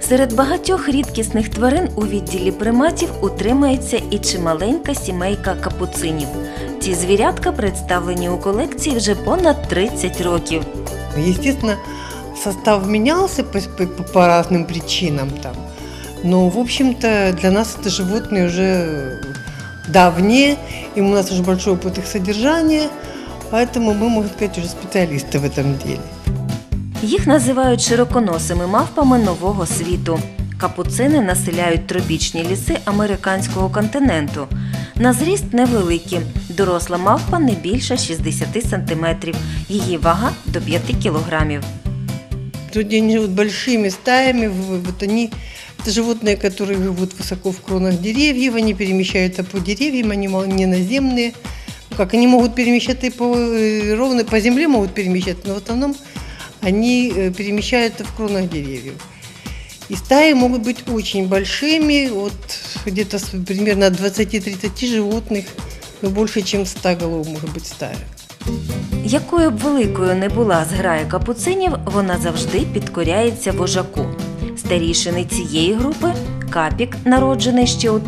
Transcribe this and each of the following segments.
Серед багатьох рідкісних тварин у відділі приматів утримується і чималенька сімейка капуцинів. Ці звірятка представлені у колекції вже понад 30 років. Естественно, состав менялся по разным причинам там. Но, в общем-то, для нас это животные уже давние, и у нас уже большой опыт их содержания, поэтому мы, можно сказать, уже специалисты в этом деле. Їх називають широконосими мавпами нового світу. Капуцини населяють тропічні ліси американського континенту. На зріст невеликі. Доросла мавпа не більше 60 см. Її вага до 5 кілограмів. Тут они живут большими стаями, это животные, которые живут высоко в кронах деревьев, они перемещаются по деревьям, они не наземные. Они могут перемещаться ровно по земле, могут перемещаться, но в основном они перемещаются в кронах деревьев. И стаи могут быть очень большими, где-то примерно от 20-30 животных, но больше, чем 100 голов может быть стая. Якою б великою не була зграя капуцинів, вона завжди підкоряється вожаку. Старішини цієї групи – Капік, народжений ще у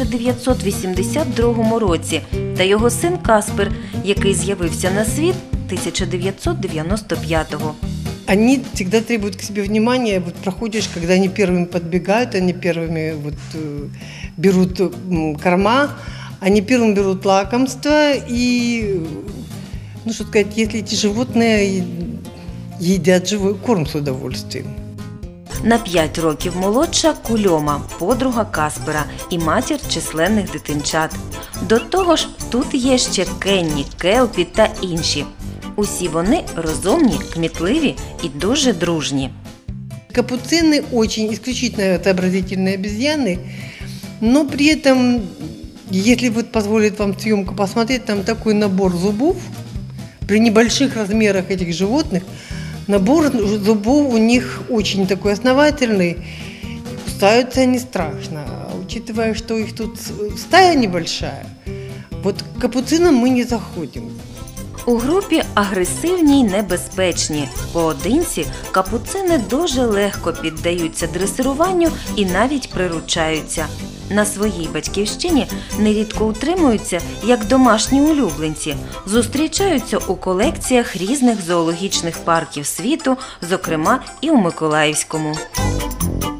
1982 році, та його син Каспер, який з'явився на світ 1995-го. Они всегда требуют к себе внимания. Проходишь, когда они первыми подбегают, они первыми берут корма, они первыми берут лакомство. И, что сказать, если эти животные едят живой корм с удовольствием. На 5 років молодша Кульома, подруга Каспера і матір численних дитинчат. До того ж, тут є ще Кенні, Келпі та інші. Усі вони розумні, кмітливі і дуже дружні. Капуцины очень исключительно сообразительные обезьяны, но при этом, если позволит вам съемку посмотреть, там такой набор зубов. При небольших размерах этих животных набор зубов у них очень такой основательный, кусаются они страшно. Учитывая, что их тут стая небольшая, к капуцинам мы не заходим. У групі агресивні й небезпечні. Поодинці капуцини дуже легко піддаються дресируванню і навіть приручаються. На своїй батьківщині нерідко утримуються як домашні улюбленці. Зустрічаються у колекціях різних зоологічних парків світу, зокрема і у Миколаївському.